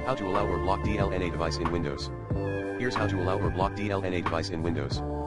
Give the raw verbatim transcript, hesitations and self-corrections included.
How to allow or block D L N A device in Windows. Here's how to allow or block D L N A device in Windows.